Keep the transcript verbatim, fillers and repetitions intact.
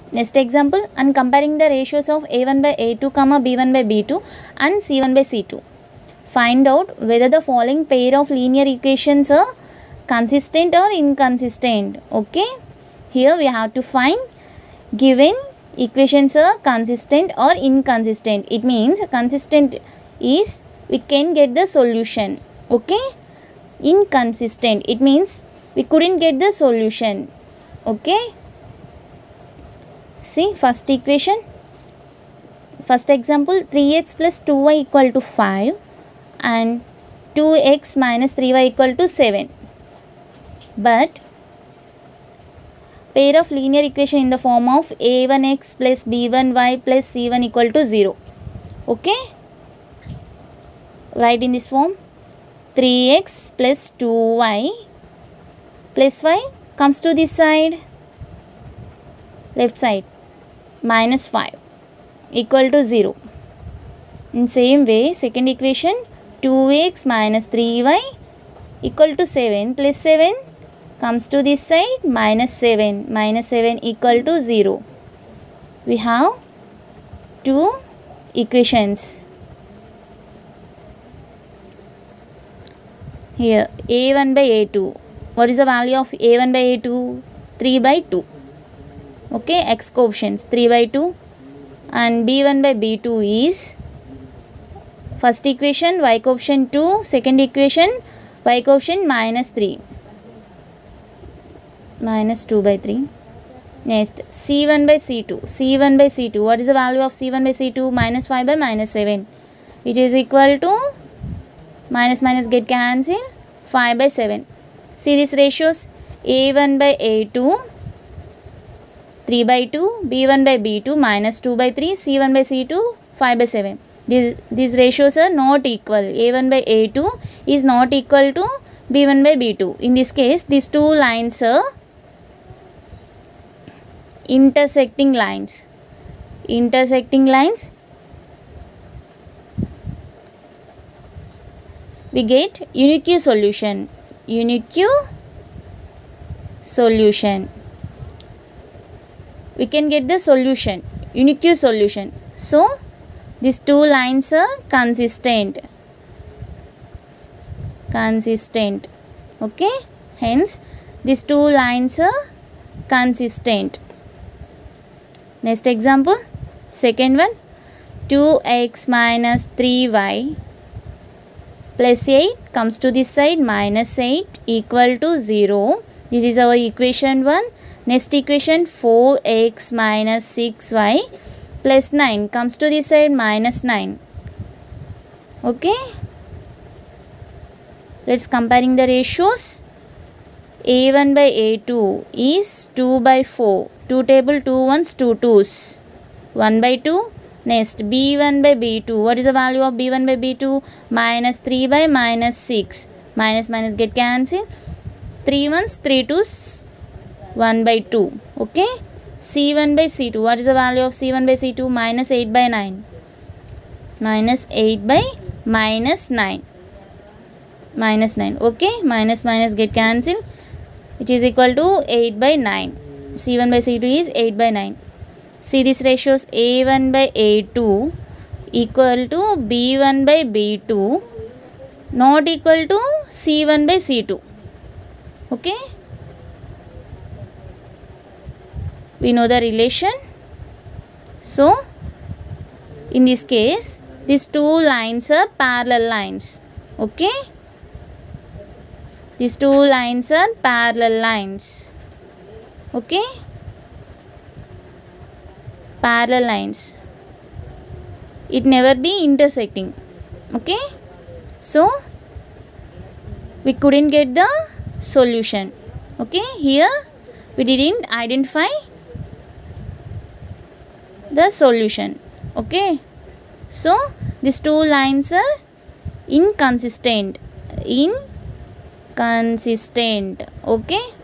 Next example, and comparing the ratios of a one by a two comma b one by b two and c one by c two. Find out whether the following pair of linear equations are consistent or inconsistent. Okay, here we have to find given equations are consistent or inconsistent. It means consistent is we can get the solution. Okay, inconsistent it means we couldn't get the solution. Okay, see first equation, first example, three x plus two y equal to five and two x minus three y equal to seven. But pair of linear equation in the form of a one x plus b one y plus c one equal to zero. Okay, write in this form, three x plus two y plus y comes to this side, left side, minus five equal to zero. In same way, second equation, two x minus three y equal to seven plus seven comes to this side, minus seven, minus seven equal to zero. We have two equations. Here a one by a two. What is the value of a one by a two? three by two. Okay, x coefficients three by two, and b one by b two is first equation y coefficient two, second equation y coefficient minus three, minus two by three. Next c one by c two. c one by c two. What is the value of c one by c two? Minus five by minus seven, which is equal to minus minus get cancel, five by seven. See these ratios, a one by a two, three by two, b one by b two, minus two by three, c one by c two, five by seven. These, these ratios are not equal. a one by a two is not equal to b one by b two. In this case, these two lines are intersecting lines. Intersecting lines. We get unique solution. Unique solution. We can get the solution. Unique solution. So, these two lines are consistent. Consistent. Okay. Hence, these two lines are consistent. Next example. Second one. two x minus three y plus eight comes to this side, minus eight equal to zero. This is our equation one. Next equation, four x minus six y plus nine comes to this side, minus nine. Okay. Let's comparing the ratios. a one by a two is two by four. two table, two ones, two twos. one by two. Next, b one by b two. What is the value of b one by b two? Minus three by minus six. Minus minus get cancel. three ones, three twos, one by two. Okay. c one by c two. What is the value of c one by c two? Minus eight by nine. Minus eight by minus nine. Minus nine. Okay. Minus minus get cancel. Which is equal to eight by nine. c one by c two is eight by nine. See these ratios, a one by a two equal to b one by b two not equal to c one by c two. Okay. We know the relation. So, in this case, these two lines are parallel lines. Okay. These two lines are parallel lines. Okay. Parallel lines. It never be intersecting. Okay. So, we couldn't get the solution. Okay. Here, we didn't identify the solution. Okay. So, these two lines are inconsistent. Inconsistent. Okay.